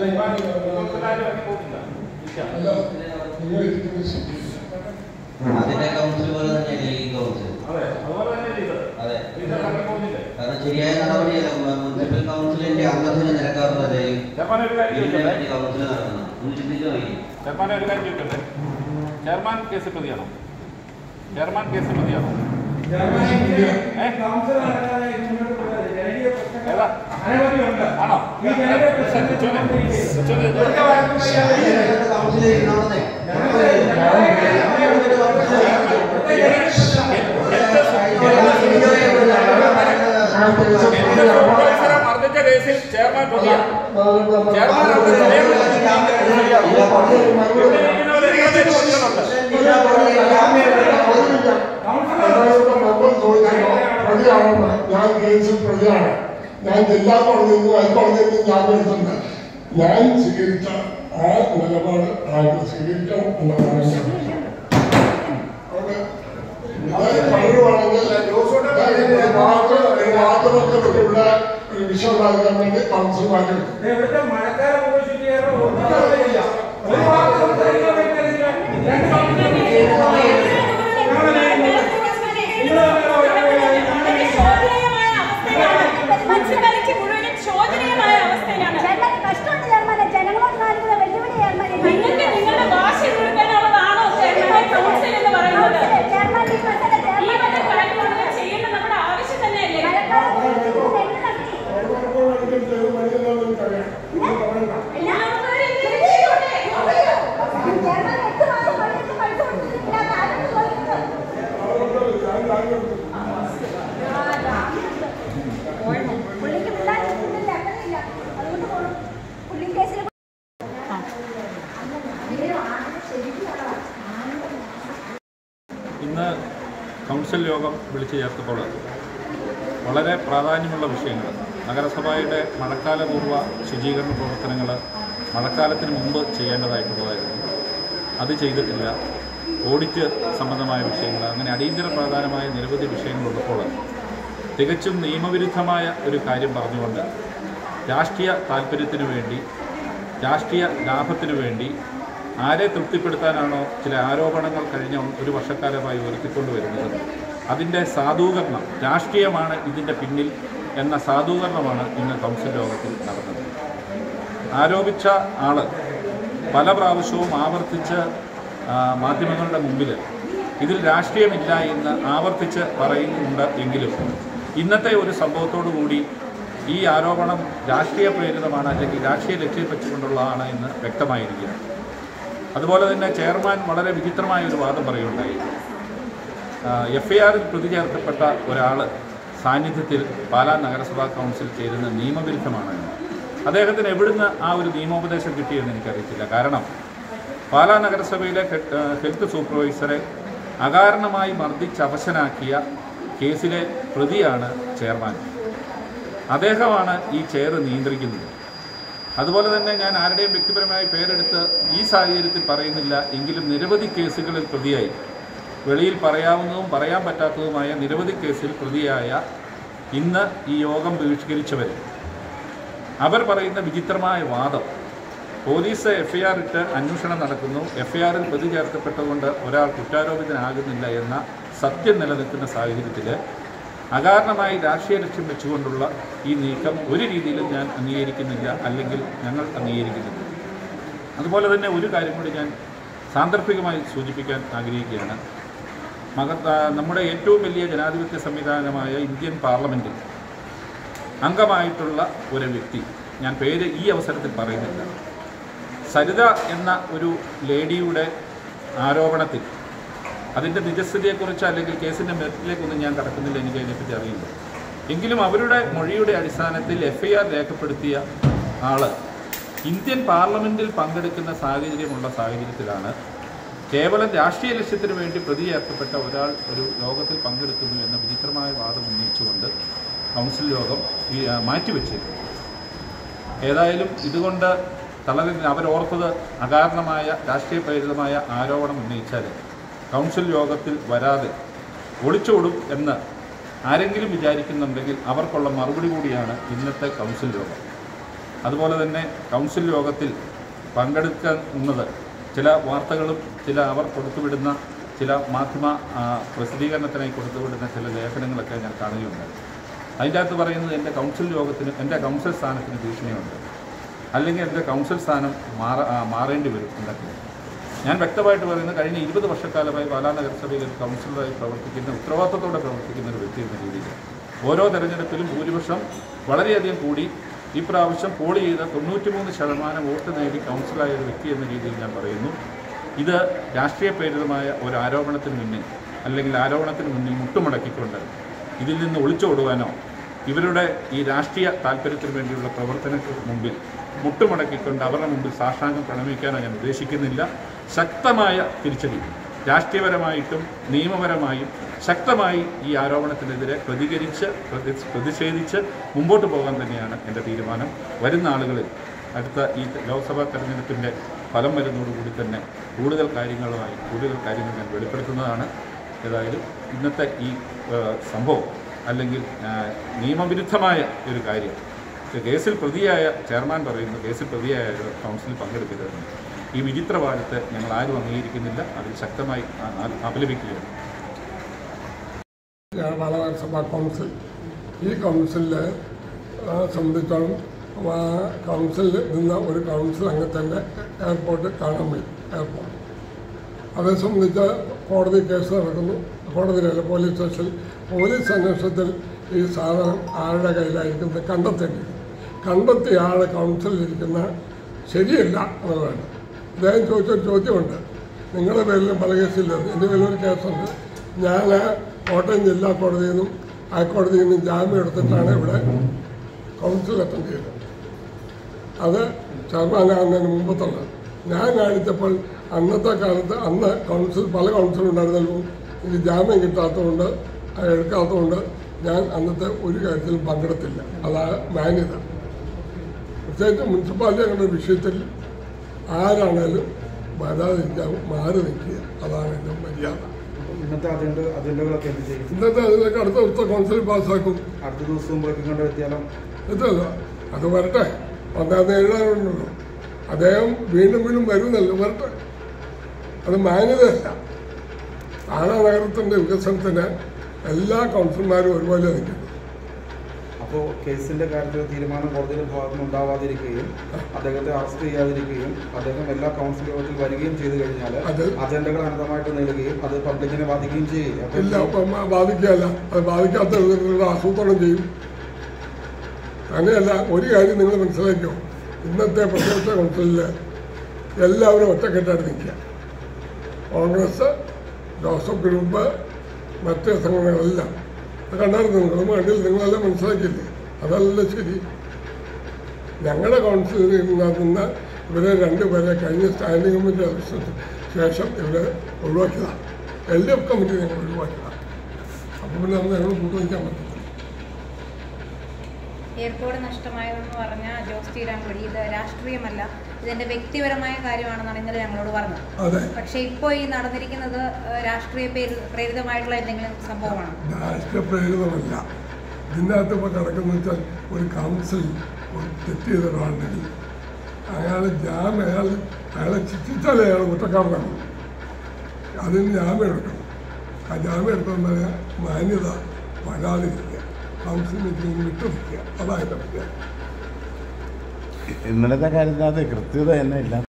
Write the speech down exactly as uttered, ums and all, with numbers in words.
അതിന്റെ കൗൺസിൽ പോലെ തന്നെയല്ലേ ഈ കൗൺസിൽ? അതെ, കാരണം ശരിയായ നടപടിയല്ല. മുനിസിപ്പൽ കൗൺസിലിന്റെ അംഗത്തിന് നിരക്കാറുള്ളത് കൗൺസിൽ നടക്കുന്നത്. ചെയർമാനെ ഒരു കാര്യം ചോദിക്കട്ടെ, ചെയർമാൻ കേസ് പ്രതിയാണോ? ചെയർമാൻ കേസ് പ്രതിയാണോ? ആണോ? മർദ്ദിച്ച കേസിൽ ചെയർമാൻ പ്രതിയാണ്. ചെയർമാൻ ഞാൻ കേസിൽ പ്രതിയാണ്. ഞാൻ ജില്ലാ കോടതിയിൽ നിന്നും ഹൈക്കോടതിയിൽ നിന്നും ഞാൻ എടുത്തിട്ടുണ്ട്. ഞാൻ സ്വീകരിച്ച ആ നിലപാട് ആൾക്ക് സ്വീകരിക്കണം എന്നതാണ്. പറയുവാണെങ്കിൽ വാക്കുകളുള്ള ഒരു വിഷയം നൽകാൻ വേണ്ടി കൗൺസിൽ മാറ്റിയെടുക്കും. മഴക്കാലം ശോചനീയമായ അവസ്ഥയിലാണ്. ജനങ്ങളോട് കാണിക്കുന്ന വെല്ലുവിളിയാണ്. നിങ്ങൾക്ക് നിങ്ങളുടെ ഭാഷ കൊടുക്കാനുള്ളതാണോ ചെയർമാൻ കൗൺസിൽ എന്ന് പറയുന്നത്? ഈ വക കാര്യങ്ങളൊക്കെ ചെയ്യേണ്ട നമ്മുടെ ആവശ്യം തന്നെയല്ലേ? ഇന്ന് കൗൺസിൽ യോഗം വിളിച്ചു ചേർത്തപ്പോൾ വളരെ പ്രാധാന്യമുള്ള വിഷയങ്ങൾ, നഗരസഭയുടെ മഴക്കാലപൂർവ്വ ശുചീകരണ പ്രവർത്തനങ്ങൾ മഴക്കാലത്തിന് മുമ്പ് ചെയ്യേണ്ടതായിട്ടുള്ളതായിരുന്നു. അത് ചെയ്തിട്ടില്ല. ഓഡിറ്റ് സംബന്ധമായ വിഷയങ്ങൾ, അങ്ങനെ അടിയന്തര പ്രാധാന്യമായ നിരവധി വിഷയങ്ങളുള്ളപ്പോൾ തികച്ചും നിയമവിരുദ്ധമായ ഒരു കാര്യം പറഞ്ഞുകൊണ്ട് രാഷ്ട്രീയ താല്പര്യത്തിനു വേണ്ടി, രാഷ്ട്രീയ ലാഭത്തിനു വേണ്ടി ആരെ തൃപ്തിപ്പെടുത്താനാണോ ചില ആരോപണങ്ങൾ കഴിഞ്ഞ ഒരു വർഷക്കാലമായി ഉയർത്തിക്കൊണ്ടുവരുന്നത്, അതിൻ്റെ സാധൂകരണം, രാഷ്ട്രീയമാണ് ഇതിൻ്റെ പിന്നിൽ എന്ന സാധൂകരണമാണ് ഇന്ന് കൗൺസിൽ യോഗത്തിൽ നടന്നത്. ആരോപിച്ച ആൾ പല പ്രാവശ്യവും ആവർത്തിച്ച് മാധ്യമങ്ങളുടെ മുമ്പിൽ ഇതിൽ രാഷ്ട്രീയമില്ല എന്ന് ആവർത്തിച്ച് പറയുന്നുണ്ട്. എങ്കിലും ഇന്നത്തെ ഒരു സംഭവത്തോടു കൂടി ഈ ആരോപണം രാഷ്ട്രീയ പ്രേരിതമാണ്, അല്ലെങ്കിൽ രാഷ്ട്രീയ ലക്ഷ്യം വെച്ചുകൊണ്ടുള്ളതാണ് എന്ന് വ്യക്തമായിരിക്കുകയാണ്. അതുപോലെ തന്നെ ചെയർമാൻ വളരെ വിചിത്രമായ ഒരു വാദം പറയുകയുണ്ടായി. എഫ് ഐ ആറിൽ പ്രതി ചേർക്കപ്പെട്ട ഒരാൾ സാന്നിധ്യത്തിൽ പാലാ നഗരസഭാ കൗൺസിൽ ചേരുന്ന നിയമവിരുദ്ധമാണ്. അദ്ദേഹത്തിന് എവിടുന്ന് ആ ഒരു നിയമോപദേശം കിട്ടിയെന്ന് എനിക്കറിയത്തില്ല. കാരണം പാലാ നഗരസഭയിലെ ഹെൽത്ത് സൂപ്പർവൈസറെ അകാരണമായി മർദ്ദിച്ച് അവശനാക്കിയ കേസിലെ പ്രതിയാണ് ചെയർമാൻ. അദ്ദേഹമാണ് ഈ ചെയർ നിയന്ത്രിക്കുന്നത്. അതുപോലെ തന്നെ ഞാൻ ആരുടെയും വ്യക്തിപരമായി പേരെടുത്ത് ഈ സാഹചര്യത്തിൽ പറയുന്നില്ല. എങ്കിലും നിരവധി കേസുകളിൽ പ്രതിയായി, വെളിയിൽ പറയാവുന്നതും പറയാൻ പറ്റാത്തതുമായ നിരവധി കേസിൽ പ്രതിയായ ഇന്ന് ഈ യോഗം ബഹിഷ്കരിച്ചവർ അവർ പറയുന്ന വിചിത്രമായ വാദം, പോലീസ് എഫ് ഐ ആർ ഇട്ട് അന്വേഷണം നടക്കുന്നു, എഫ് ഐ ആറിൽ പ്രതി ചേർക്കപ്പെട്ടതുകൊണ്ട് ഒരാൾ കുറ്റാരോപിതനാകുന്നില്ല എന്ന സത്യം നിലനിൽക്കുന്ന സാഹചര്യത്തിൽ അകാരണമായി രാഷ്ട്രീയ ലക്ഷ്യം വെച്ചുകൊണ്ടുള്ള ഈ നീക്കം ഒരു രീതിയിലും ഞാൻ അംഗീകരിക്കുന്നില്ല, അല്ലെങ്കിൽ ഞങ്ങൾ അംഗീകരിക്കുന്നില്ല. അതുപോലെ തന്നെ ഒരു കാര്യം കൂടി ഞാൻ സാന്ദർഭികമായി സൂചിപ്പിക്കാൻ ആഗ്രഹിക്കുകയാണ്. മഹത്ത നമ്മുടെ ഏറ്റവും വലിയ ജനാധിപത്യ സംവിധാനമായ ഇന്ത്യൻ പാർലമെൻറ്റിൽ അംഗമായിട്ടുള്ള ഒരു വ്യക്തി, ഞാൻ പേര് ഈ അവസരത്തിൽ പറയുന്നില്ല, സരിത എന്ന ഒരു ലേഡിയുടെ ആരോപണത്തിൽ, അതിൻ്റെ നിജസ്ഥിതിയെക്കുറിച്ച് അല്ലെങ്കിൽ കേസിൻ്റെ മെറിറ്റിലേക്കൊന്നും ഞാൻ കടക്കുന്നില്ല, എനിക്ക് അതിനെപ്പറ്റി അറിയില്ല. എങ്കിലും അവരുടെ മൊഴിയുടെ അടിസ്ഥാനത്തിൽ എഫ് ഐ ആർ രേഖപ്പെടുത്തിയ ആൾ ഇന്ത്യൻ പാർലമെൻറ്റിൽ പങ്കെടുക്കുന്ന സാഹചര്യമുള്ള സാഹചര്യത്തിലാണ് കേവലം രാഷ്ട്രീയ ലക്ഷ്യത്തിന് വേണ്ടി പ്രതി ചേർക്കപ്പെട്ട ഒരാൾ ഒരു യോഗത്തിൽ പങ്കെടുക്കുന്നു എന്ന വിചിത്രമായ വാദം ഉന്നയിച്ചുകൊണ്ട് കൗൺസിൽ യോഗം ഈ മാറ്റിവെച്ചിരുന്നു. ഏതായാലും ഇതുകൊണ്ട് തളരിൽ അവരോർത്തത് അകാരണമായ രാഷ്ട്രീയ പ്രേരിതമായ ആരോപണം ഉന്നയിച്ചാൽ കൗൺസിൽ യോഗത്തിൽ വരാതെ ഒളിച്ചോടും എന്ന് ആരെങ്കിലും വിചാരിക്കുന്നുണ്ടെങ്കിൽ അവർക്കുള്ള മറുപടി കൂടിയാണ് ഇന്നത്തെ കൗൺസിൽ യോഗം. അതുപോലെ തന്നെ കൗൺസിൽ യോഗത്തിൽ പങ്കെടുക്കുന്നത് ചില വാർത്തകളും ചില അവർ കൊടുത്തുവിടുന്ന ചില മാധ്യമ പ്രസിദ്ധീകരണത്തിനായി കൊടുത്തുവിടുന്ന ചില ലേഖനങ്ങളൊക്കെ ഞാൻ കാണുകയുണ്ടായി. അതിൻ്റെ അകത്ത് പറയുന്നത് എൻ്റെ കൗൺസിൽ യോഗത്തിന് എൻ്റെ കൗൺസിൽ സ്ഥാനത്തിന് ഭീഷണിയുണ്ട്, അല്ലെങ്കിൽ എൻ്റെ കൗൺസിൽ സ്ഥാനം മാറ മാറേണ്ടി വരും എന്നൊക്കെ. ഞാൻ വ്യക്തമായിട്ട് പറയുന്നത് കഴിഞ്ഞ ഇരുപത് വർഷക്കാലമായി പാലാ നഗരസഭയിൽ കൗൺസിലറായി പ്രവർത്തിക്കുന്ന ഉത്തരവാദിത്തത്തോടെ പ്രവർത്തിക്കുന്ന ഒരു വ്യക്തി എന്ന രീതിയിൽ ഓരോ തെരഞ്ഞെടുപ്പിലും ഭൂരിപക്ഷം വളരെയധികം കൂടി ഈ പ്രാവശ്യം പോൾ ചെയ്ത തൊണ്ണൂറ്റി മൂന്ന് ശതമാനം വോട്ട് നേടി കൗൺസിലായ ഒരു വ്യക്തി എന്ന രീതിയിൽ ഞാൻ പറയുന്നു. ഇത് രാഷ്ട്രീയ പ്രേരിതമായ ഒരു ആരോപണത്തിന് മുന്നിൽ അല്ലെങ്കിൽ ആരോപണത്തിന് മുന്നിൽ മുട്ടുമടക്കിക്കൊണ്ട് ഇതിൽ നിന്ന് ഒളിച്ചോടുവാനോ ഇവരുടെ ഈ രാഷ്ട്രീയ താല്പര്യത്തിന് വേണ്ടിയുള്ള പ്രവർത്തനങ്ങൾക്ക് മുമ്പിൽ മുട്ടുമടക്കിക്കൊണ്ട് അവരുടെ മുമ്പിൽ സാഷ്ടാംഗം പ്രണമിക്കാനോ ഞാൻ ഉദ്ദേശിക്കുന്നില്ല. ശക്തമായ തിരിച്ചടി രാഷ്ട്രീയപരമായിട്ടും നിയമപരമായും ശക്തമായി ഈ ആരോപണത്തിനെതിരെ പ്രതികരിച്ച് പ്രതിഷേധിച്ച് മുമ്പോട്ട് പോകാൻ തന്നെയാണ് എൻ്റെ തീരുമാനം. വരുന്ന ആളുകളിൽ അടുത്ത ഈ ലോക്സഭാ തെരഞ്ഞെടുപ്പിൻ്റെ ഫലം വരുന്നതോടുകൂടി തന്നെ കൂടുതൽ കാര്യങ്ങളുമായി കൂടുതൽ കാര്യങ്ങൾ ഞാൻ വെളിപ്പെടുത്തുന്നതാണ്. ഏതായാലും ഇന്നത്തെ ഈ സംഭവം അല്ലെങ്കിൽ നിയമവിരുദ്ധമായ ഒരു കാര്യം കേസിൽ പ്രതിയായ ചെയർമാൻ പറയുന്നു, കേസിൽ പ്രതിയായ കൗൺസിലിൽ പങ്കെടുക്കരുതെന്ന്. ഈ വിചിത്രവാദത്തെ ഞങ്ങൾ ആരും അംഗീകരിക്കുന്നില്ല, അതിൽ ശക്തമായി അപലപിക്കുകയാണ്. പാലാ നഗരസഭാ കൗൺസിൽ ഈ കൗൺസിലിനെ സംബന്ധിച്ചോളം കൗൺസിലിൽ നിന്ന ഒരു കൗൺസിൽ അംഗത്തിൻ്റെ എയർപോർട്ട് കാണാൻ വരും. എയർപോർട്ട് അതേ സംബന്ധിച്ച് കോടതി കേസ് നടക്കുന്നു. കോടതിയിലല്ല, പോലീസ് സ്റ്റേഷനിൽ പോലീസ് അന്വേഷണത്തിൽ ഈ സാധനം ആരുടെ കയ്യിലായിരിക്കുന്നത് കണ്ടെത്തേണ്ടി കണ്ടെത്തിയ ആൾ കൗൺസിലിരിക്കുന്ന ശരിയല്ല എന്നുള്ളതാണ്. അദ്ദേഹം ചോദിച്ചൊരു ചോദ്യമുണ്ട്, നിങ്ങളുടെ പേരിലും പല കേസില്ല, എൻ്റെ പേരിലൊരു കേസുണ്ട്. ഞാൻ കോട്ടയം ജില്ലാ കോടതിയിൽ നിന്നും ഹൈക്കോടതിയിൽ നിന്നും ജാമ്യം എടുത്തിട്ടാണ് ഇവിടെ കൗൺസിൽ അറ്റൻഡ് ചെയ്തത്. അത് ചെയർമാനാകുന്നതിന് മുമ്പത്തുള്ളത് ഞാൻ കാണിച്ചപ്പോൾ അന്നത്തെ കാലത്ത് അന്ന് കൗൺസിൽ പല കൗൺസിൽ ഉണ്ടായിരുന്നല്ലോ, എനിക്ക് ജാമ്യം കിട്ടാത്തതുകൊണ്ട് എടുക്കാത്തതുകൊണ്ട് ഞാൻ അന്നത്തെ ഒരു കാര്യത്തിലും പങ്കെടുത്തില്ല. അതാണ് മാന്യത. പ്രത്യേകിച്ച് മുനിസിപ്പാലിറ്റി അങ്ങനെ വിഷയത്തിൽ ആരാണേലും വരാതിരിക്കാൻ മാറി നിൽക്കുക, അതാണ് എൻ്റെ മര്യാദ. ഇന്നത്തെ അജണ്ട അജണ്ടകളൊക്കെ എന്ത് ചെയ്യും? ഇന്നത്തെ അതിലേക്ക് അടുത്ത ദിവസത്തെ കൗൺസിൽ പാസ്സാക്കും. അടുത്ത ദിവസവും ബ്രേക്കിംഗ് കൊണ്ട് എത്തിയാലോ? എത്തല്ലോ, അത് വരട്ടെ. പന്ത്രണ്ട് എഴുതാനുണ്ടല്ലോ, അദ്ദേഹം വീണ്ടും വീണ്ടും വരുന്നല്ലോ, വരട്ടെ. അത് മാന്യതയല്ല. പാലാ നഗരത്തിൻ്റെ വികസനത്തിന് എല്ലാ കൗൺസിലർമാരും ഒരുപോലെ നിൽക്കുന്നു. അപ്പോൾ കേസിന്റെ കാര്യത്തിൽ തീരുമാനം കോടതിയുടെ ഭാഗത്ത് നിന്ന് ഉണ്ടാവാതിരിക്കുകയും അദ്ദേഹത്തെ അറസ്റ്റ് ചെയ്യാതിരിക്കുകയും അദ്ദേഹം എല്ലാ കൗൺസിൽ യോഗത്തിൽ വരികയും ചെയ്തു കഴിഞ്ഞാൽ അജണ്ടകൾ അനന്തമായിട്ട് നേടുകയും അത് പബ്ലിക്കിനെ ബാധിക്കുകയും ചെയ്യും. ഇല്ല, ബാധിക്കുകയല്ല, അത് ബാധിക്കാത്ത വിധത്തിലുള്ള ആസൂത്രണം ചെയ്യും. അങ്ങനെയല്ല, ഒരു കാര്യം നിങ്ങൾ മനസ്സിലാക്കിയോ, ഇന്നത്തെ പ്രതിപക്ഷ കൗൺസിലിൽ എല്ലാവരും ഒറ്റക്കെട്ടായിട്ട് നിൽക്കുക. കോൺഗ്രസ്, ജോസഫ് ഗ്രൂപ്പ്, മറ്റ് സംഘടനകളെല്ലാം കണ്ടായിരുന്നു. നിങ്ങളും കണ്ടിൽ നിങ്ങളെല്ലാം മനസ്സിലാക്കിയില്ലേ? അതല്ല ശരി. ഞങ്ങളുടെ കൗൺസിലിൽ നിന്ന് ഇവരെ രണ്ടുപേരെ കഴിഞ്ഞ സ്റ്റാൻഡിംഗ് കമ്മിറ്റി ഇലക്ഷന് ശേഷം ഇവരെ ഒഴിവാക്കിയതാണ്. എൽ ഡി എഫ് കമ്മിറ്റി ഞങ്ങൾ ഒഴിവാക്കിയതാണ്. അപ്പോൾ പിന്നെ അന്ന് ഞങ്ങൾ കൂട്ടുവയ്ക്കാൻ പറ്റില്ല. എയർപോർട്ട് നഷ്ടമായതെന്ന് പറഞ്ഞാൽ ജോസ് ചീരാങ്കുടി ഇത് രാഷ്ട്രീയമല്ല, ഇതിന്റെ വ്യക്തിപരമായ കാര്യമാണെന്നാണ് ഇന്നലെ ഞങ്ങളോട് പറഞ്ഞത്. പക്ഷെ ഇപ്പോൾ ഈ നടന്നിരിക്കുന്നത് രാഷ്ട്രീയ പ്രേരിതമായിട്ടുള്ള എന്തെങ്കിലും സംഭവമാണ്? രാഷ്ട്രീയ പ്രേരിതമല്ല. ഇതിൻ്റെ അകത്ത് ഇപ്പോൾ കിടക്കുന്ന വെച്ചാൽ ഒരു കൗൺസിൽ തെറ്റ് ചെയ്ത ഒരാളുണ്ടെങ്കിൽ അയാൾ ജാമ്യം അയാൾ അയാളെ ശിക്ഷിച്ചാലേ അയാൾ കുറ്റക്കാരനാകും. അതിന് ജാമ്യം എടുക്കണം. ആ ജാമ്യം എടുക്കുന്ന മാന്യത വരാതിരിക്കുക, കൗൺസിൽ മീറ്റിംഗ് വിട്ടുനിൽക്കുക, അതായത് ഇന്നലത്തെ കാര്യത്തിനകത്ത് കൃത്യത തന്നെ ഇല്ല.